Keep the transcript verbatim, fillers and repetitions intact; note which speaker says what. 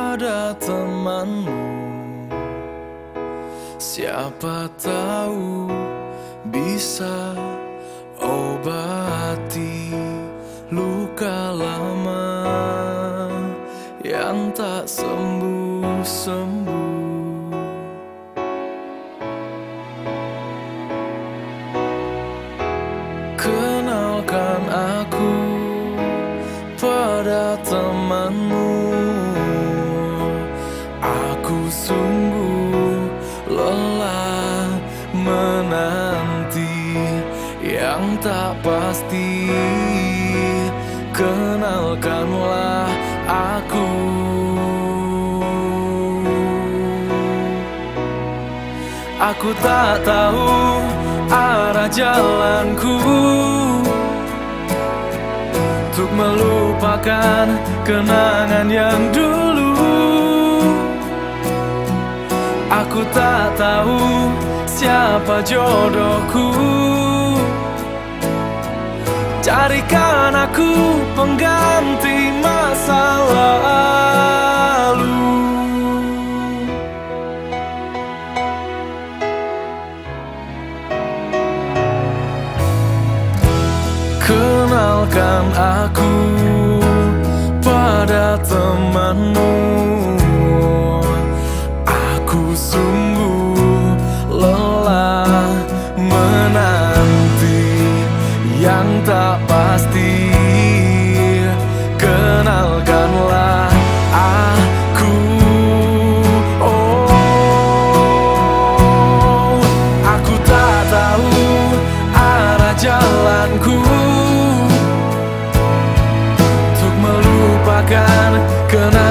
Speaker 1: pada temanmu. Siapa tahu bisa obati luka lama yang tak sembuh-sembuh. Kenalkan aku pada temanmu. Aku sungguh lelah menanti yang tak pasti. Kenalkanlah aku. Aku tak tahu arah jalanku untuk melupakan kenangan yang dulu. Aku tak tahu siapa jodohku. Carikan aku pengganti masa lalu. Kenalkan aku pada temanmu. Aku sungguh lelah menanti yang tak pasti. Kenalkanlah aku. Oh, aku tak tahu arah jalanku untuk melupakan kenangan